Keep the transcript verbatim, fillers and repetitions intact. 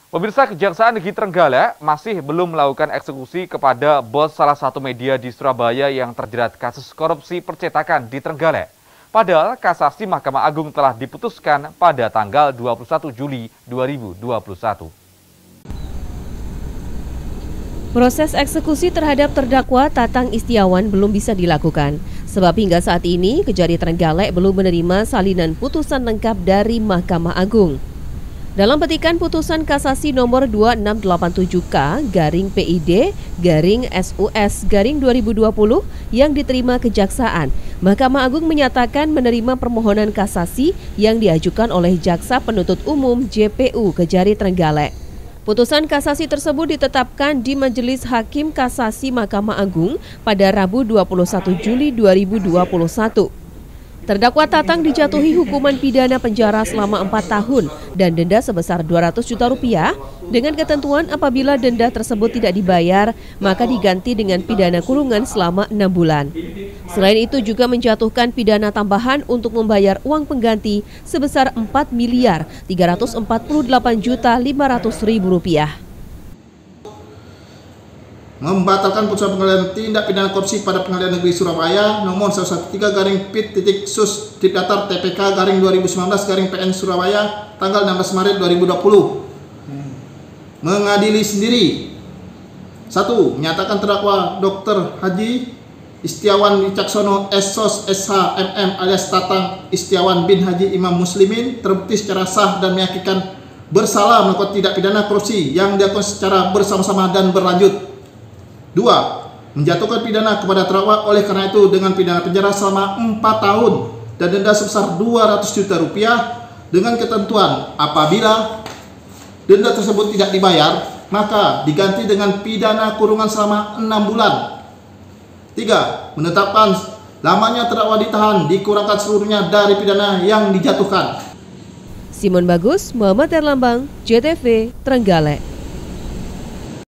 Pemirsa, Kejaksaan Negeri Trenggalek masih belum melakukan eksekusi kepada bos salah satu media di Surabaya yang terjerat kasus korupsi percetakan di Trenggalek. Padahal kasasi Mahkamah Agung telah diputuskan pada tanggal dua puluh satu Juli dua ribu dua puluh satu. Proses eksekusi terhadap terdakwa Tatang Istiawan belum bisa dilakukan, sebab hingga saat ini Kejari Trenggalek belum menerima salinan putusan lengkap dari Mahkamah Agung. Dalam petikan putusan kasasi nomor dua enam delapan tujuh K garing P I D garing S U S garing dua ribu dua puluh yang diterima Kejaksaan, Mahkamah Agung menyatakan menerima permohonan kasasi yang diajukan oleh Jaksa Penuntut Umum J P U Kejari Trenggalek. Putusan kasasi tersebut ditetapkan di Majelis Hakim Kasasi Mahkamah Agung pada Rabu dua puluh satu Juli dua ribu dua puluh satu. Terdakwa Tatang dijatuhi hukuman pidana penjara selama empat tahun dan denda sebesar dua ratus juta rupiah dengan ketentuan apabila denda tersebut tidak dibayar maka diganti dengan pidana kurungan selama enam bulan. Selain itu juga menjatuhkan pidana tambahan untuk membayar uang pengganti sebesar empat miliar tiga ratus empat puluh delapan juta lima ratus ribu rupiah. Membatalkan putusan pengadilan tindak pidana korupsi pada Pengadilan Negeri Surabaya nomor seratus tiga belas garing pit titik sus tip datar T P K garing dua ribu sembilan belas garing P N Surabaya tanggal enam belas Maret dua ribu dua puluh. Mengadili sendiri. Satu. Menyatakan terdakwa Doktor Haji Istiawan Wicaksono S S O S S H M M alias Tatang Istiawan bin Haji Imam Muslimin terbukti secara sah dan meyakinkan bersalah melakukan tindak pidana korupsi yang dilakukan secara bersama-sama dan berlanjut. Dua. Menjatuhkan pidana kepada terdakwa oleh karena itu dengan pidana penjara selama empat tahun dan denda sebesar dua ratus juta rupiah dengan ketentuan apabila denda tersebut tidak dibayar maka diganti dengan pidana kurungan selama enam bulan. Tiga. Menetapkan lamanya terdakwa ditahan dikurangkan seluruhnya dari pidana yang dijatuhkan. Simon Bagus, Muhammad Erlambang, J T V, Trenggalek.